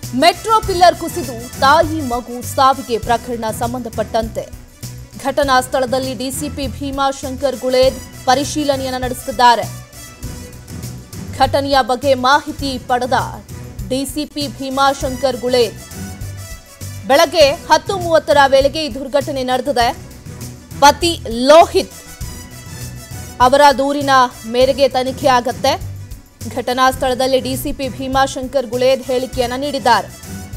Metro pillar ಕುಸಿದು ತಾಯಿ ಮಗು ಸಾವಿಗೆ ಪ್ರಕರಣ ಸಂಬಂಧಪಟ್ಟಂತೆ ಘಟನಾ ಸ್ಥಳದಲ್ಲಿ ಡಿಸಿಪಿ ಭೀಮಾಶಂಕರ್ ಗುಳೇದ್ ಪರಿಶೀಲನೆಯನ್ನು ನಡೆಸುತ್ತಿದ್ದಾರೆ. ಘಟನೆಯ ಬಗ್ಗೆ ಮಾಹಿತಿ ಪಡೆದ ಡಿಸಿಪಿ ಭೀಮಾಶಂಕರ್ ಗುಳೇದ್ ಬೆಳಗ್ಗೆ 10:30 ವೇಳೆಗೆ ಈ ದುರ್ಘಟನೆ ನಡೆದಿದೆ. ಪತಿ ಲೋಹಿತ್ ಅವರ ದೂರಿನ ಮೇರೆಗೆ ತನಿಖೆ ಆಗುತ್ತೆ. ಘಟನಾ ಸ್ಥಳದಲ್ಲಿ ಡಿಸಿಪಿ ಭೀಮಾಶಂಕರ್ ಗುಳೇದ್ ಹೇಳಿಕೆಯನ್ನು ನೀಡಿದ್ದಾರೆ.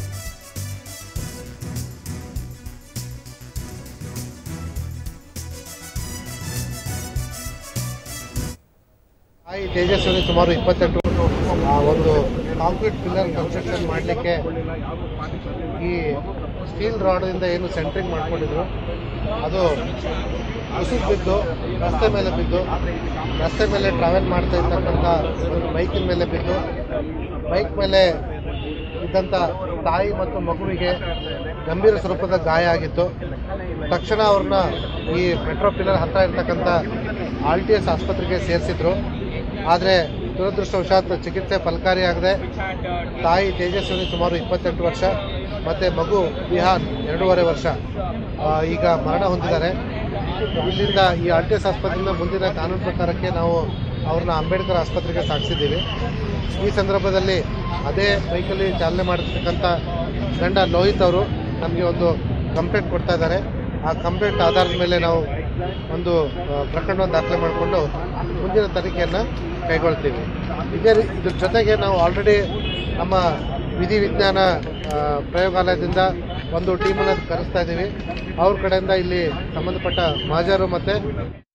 ತೇಜಸ್ವಿನಿ ಸುಮಾರು 28 ಒಂದು ಕಾಂಕ್ರೀಟ್ ಪಿಲ್ಲರ್ ಕನ್ಸ್ಟ್ರಕ್ಷನ್ ಮಾಡಲಿಕ್ಕೆ ಈ ಸ್ಟೀಲ್ ರಾಡ್ದಿಂದ ಏನು ಸೆಂಟ್ರಿಂಗ್ ಮಾಡ್ಕೊಂಡಿದ್ರು ಅದು ಕುಸಿದು ಬಿದ್ದು ರಸ್ತೆ ಮೇಲೆ ಟ್ರಾವೆಲ್ ಮಾಡ್ತಾ ಇರ್ತಕ್ಕಂಥ ಒಂದು ಬೈಕಿನ ಮೇಲೆ ಬಿದ್ದು ಬೈಕ್ ಮೇಲೆ ಇದ್ದಂಥ ತಾಯಿ ಮತ್ತು ಮಗುವಿಗೆ ಗಂಭೀರ ಸ್ವರೂಪದ ಗಾಯ ಆಗಿತ್ತು. ತಕ್ಷಣ ಅವ್ರನ್ನ ಈ ಮೆಟ್ರೋ ಪಿಲ್ಲರ್ ಹತ್ತಿರ ಇರ್ತಕ್ಕಂಥ RTS ಆಸ್ಪತ್ರೆಗೆ ಸೇರಿಸಿದ್ರು. ಆದರೆ ದುರದೃಷ್ಟವಶಾತ್ ಚಿಕಿತ್ಸೆ ಫಲಕಾರಿಯಾಗದೆ ತಾಯಿ ತೇಜಸ್ವಿನಿ ಸುಮಾರು 28 ವರ್ಷ ಮತ್ತು ಮಗು ವಿಹಾನ್ 2.5 ವರ್ಷ ಈಗ ಮರಣ ಹೊಂದಿದ್ದಾರೆ. ಇಲ್ಲಿಂದ ಈ RTS ಆಸ್ಪತ್ರೆಯಿಂದ ಮುಂದಿನ ಕಾನೂನು ಪ್ರಕಾರಕ್ಕೆ ನಾವು ಅವ್ರನ್ನ ಅಂಬೇಡ್ಕರ್ ಆಸ್ಪತ್ರೆಗೆ ಸಾಗಿಸಿದ್ದೀವಿ. ಈ ಸಂದರ್ಭದಲ್ಲಿ ಅದೇ ಬೈಕಲ್ಲಿ ಚಾಲನೆ ಮಾಡಿರ್ತಕ್ಕಂಥ ಗಂಡ ಲೋಹಿತ್ ಅವರು ನಮಗೆ ಒಂದು ಕಂಪ್ಲೇಂಟ್ ಕೊಡ್ತಾ ಇದ್ದಾರೆ. ಆ ಕಂಪ್ಲೇಂಟ್ ಆಧಾರದ ಮೇಲೆ ನಾವು ಒಂದು ಪ್ರಕರಣವನ್ನು ದಾಖಲೆ ಮಾಡಿಕೊಂಡು ಮುಂದಿನ ತನಿಖೆಯನ್ನು ಕೈಗೊಳ್ತೀವಿ. ಇದ್ರ ಜೊತೆಗೆ ನಾವು ಆಲ್ರೆಡಿ ನಮ್ಮ ವಿಧಿವಿಜ್ಞಾನ ಪ್ರಯೋಗಾಲಯದಿಂದ ಒಂದು ಟೀಮನ್ನು ಕರೆಸ್ತಾ ಇದ್ದೀವಿ. ಅವ್ರ ಕಡೆಯಿಂದ ಇಲ್ಲಿ ಸಂಬಂಧಪಟ್ಟ ಮಾಜರು ಮತ್ತು